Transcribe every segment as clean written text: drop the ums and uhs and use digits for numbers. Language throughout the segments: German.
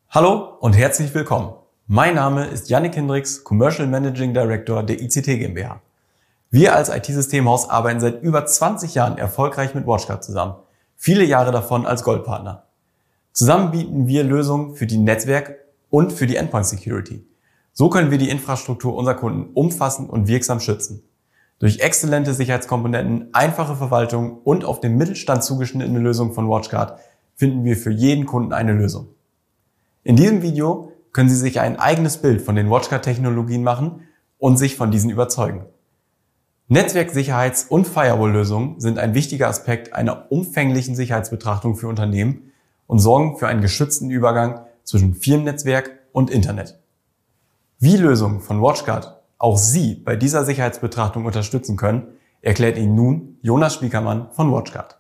Hallo und herzlich willkommen. Mein Name ist Yannick Hindricks, Commercial Managing Director der ICT GmbH. Wir als IT-Systemhaus arbeiten seit über 20 Jahren erfolgreich mit WatchGuard zusammen, viele Jahre davon als Goldpartner. Zusammen bieten wir Lösungen für die Netzwerk- und für die Endpoint Security. So können wir die Infrastruktur unserer Kunden umfassend und wirksam schützen. Durch exzellente Sicherheitskomponenten, einfache Verwaltung und auf den Mittelstand zugeschnittene Lösungen von WatchGuard finden wir für jeden Kunden eine Lösung. In diesem Video können Sie sich ein eigenes Bild von den WatchGuard-Technologien machen und sich von diesen überzeugen. Netzwerksicherheits- und Firewall-Lösungen sind ein wichtiger Aspekt einer umfänglichen Sicherheitsbetrachtung für Unternehmen und sorgen für einen geschützten Übergang zwischen Firmennetzwerk und Internet. Wie Lösungen von WatchGuard auch Sie bei dieser Sicherheitsbetrachtung unterstützen können, erklärt Ihnen nun Jonas Spiekermann von WatchGuard.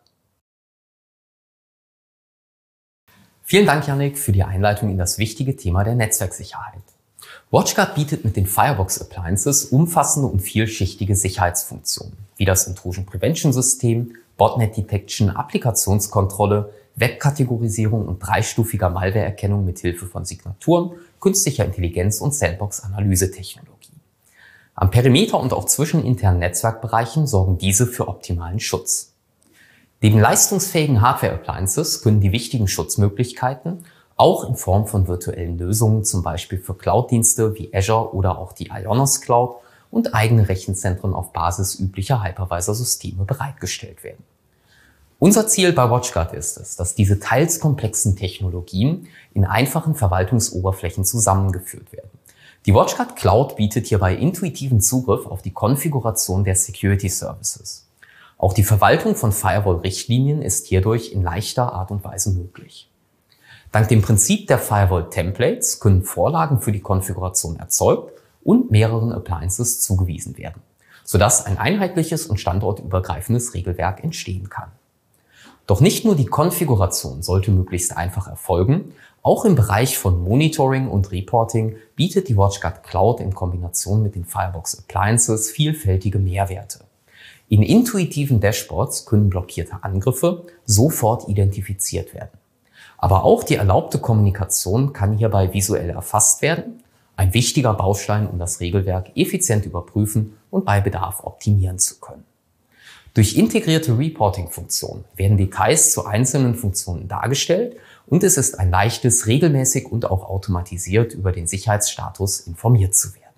Vielen Dank, Yannick, für die Einleitung in das wichtige Thema der Netzwerksicherheit. WatchGuard bietet mit den Firebox Appliances umfassende und vielschichtige Sicherheitsfunktionen, wie das Intrusion Prevention System, Botnet Detection, Applikationskontrolle, Webkategorisierung und dreistufiger Malwareerkennung mit Hilfe von Signaturen, künstlicher Intelligenz und Sandbox-Analysetechnologie. Am Perimeter und auch zwischen internen Netzwerkbereichen sorgen diese für optimalen Schutz. Neben leistungsfähigen Hardware-Appliances können die wichtigen Schutzmöglichkeiten auch in Form von virtuellen Lösungen, zum Beispiel für Cloud-Dienste wie Azure oder auch die Ionos Cloud und eigene Rechenzentren auf Basis üblicher Hypervisor-Systeme bereitgestellt werden. Unser Ziel bei WatchGuard ist es, dass diese teils komplexen Technologien in einfachen Verwaltungsoberflächen zusammengeführt werden. Die WatchGuard Cloud bietet hierbei intuitiven Zugriff auf die Konfiguration der Security Services. Auch die Verwaltung von Firewall-Richtlinien ist hierdurch in leichter Art und Weise möglich. Dank dem Prinzip der Firewall-Templates können Vorlagen für die Konfiguration erzeugt und mehreren Appliances zugewiesen werden, sodass ein einheitliches und standortübergreifendes Regelwerk entstehen kann. Doch nicht nur die Konfiguration sollte möglichst einfach erfolgen, auch im Bereich von Monitoring und Reporting bietet die WatchGuard Cloud in Kombination mit den Firebox Appliances vielfältige Mehrwerte. In intuitiven Dashboards können blockierte Angriffe sofort identifiziert werden. Aber auch die erlaubte Kommunikation kann hierbei visuell erfasst werden, ein wichtiger Baustein, um das Regelwerk effizient überprüfen und bei Bedarf optimieren zu können. Durch integrierte Reporting-Funktionen werden Details zu einzelnen Funktionen dargestellt und es ist ein leichtes, regelmäßig und auch automatisiert über den Sicherheitsstatus informiert zu werden.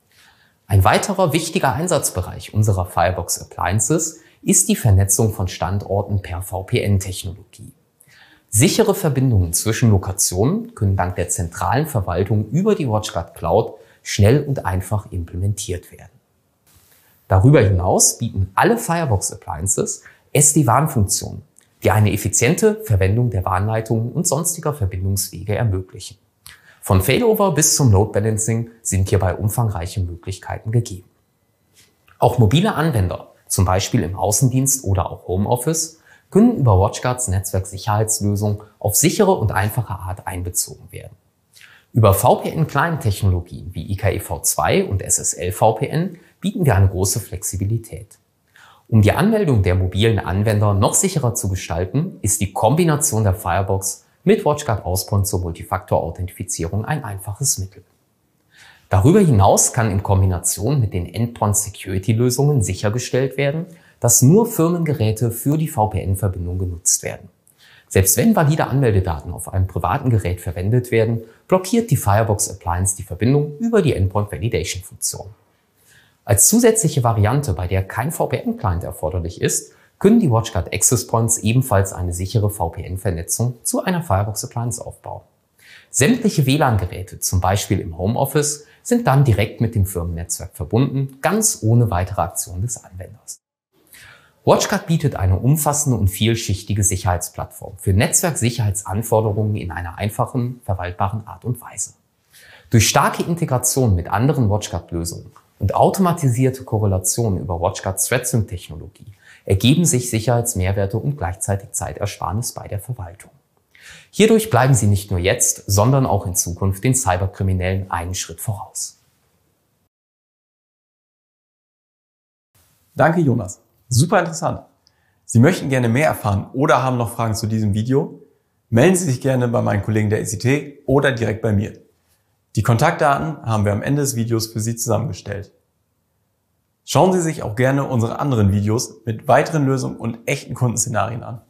Ein weiterer wichtiger Einsatzbereich unserer Firebox Appliances ist die Vernetzung von Standorten per VPN-Technologie. Sichere Verbindungen zwischen Lokationen können dank der zentralen Verwaltung über die WatchGuard Cloud schnell und einfach implementiert werden. Darüber hinaus bieten alle Firebox Appliances SD-WAN-Funktionen, die eine effiziente Verwendung der WAN-Leitungen und sonstiger Verbindungswege ermöglichen. Von Failover bis zum Load Balancing sind hierbei umfangreiche Möglichkeiten gegeben. Auch mobile Anwender, zum Beispiel im Außendienst oder auch Homeoffice, können über WatchGuards Netzwerksicherheitslösung auf sichere und einfache Art einbezogen werden. Über VPN-Client-Technologien wie IKEv2 und SSL-VPN bieten wir eine große Flexibilität. Um die Anmeldung der mobilen Anwender noch sicherer zu gestalten, ist die Kombination der Firebox mit WatchGuard Auspoint zur Multifaktor-Authentifizierung ein einfaches Mittel. Darüber hinaus kann in Kombination mit den Endpoint-Security-Lösungen sichergestellt werden, dass nur Firmengeräte für die VPN-Verbindung genutzt werden. Selbst wenn valide Anmeldedaten auf einem privaten Gerät verwendet werden, blockiert die Firebox Appliance die Verbindung über die Endpoint Validation-Funktion. Als zusätzliche Variante, bei der kein VPN-Client erforderlich ist, können die WatchGuard Access Points ebenfalls eine sichere VPN-Vernetzung zu einer Firebox Appliance aufbauen. Sämtliche WLAN-Geräte, zum Beispiel im Homeoffice, sind dann direkt mit dem Firmennetzwerk verbunden, ganz ohne weitere Aktion des Anwenders. WatchGuard bietet eine umfassende und vielschichtige Sicherheitsplattform für Netzwerksicherheitsanforderungen in einer einfachen, verwaltbaren Art und Weise. Durch starke Integration mit anderen WatchGuard-Lösungen und automatisierte Korrelation über WatchGuards ThreatSync-Technologie ergeben sich Sicherheitsmehrwerte und gleichzeitig Zeitersparnis bei der Verwaltung. Hierdurch bleiben Sie nicht nur jetzt, sondern auch in Zukunft den Cyberkriminellen einen Schritt voraus. Danke, Jonas. Super interessant. Sie möchten gerne mehr erfahren oder haben noch Fragen zu diesem Video? Melden Sie sich gerne bei meinen Kollegen der ICT oder direkt bei mir. Die Kontaktdaten haben wir am Ende des Videos für Sie zusammengestellt. Schauen Sie sich auch gerne unsere anderen Videos mit weiteren Lösungen und echten Kundenszenarien an.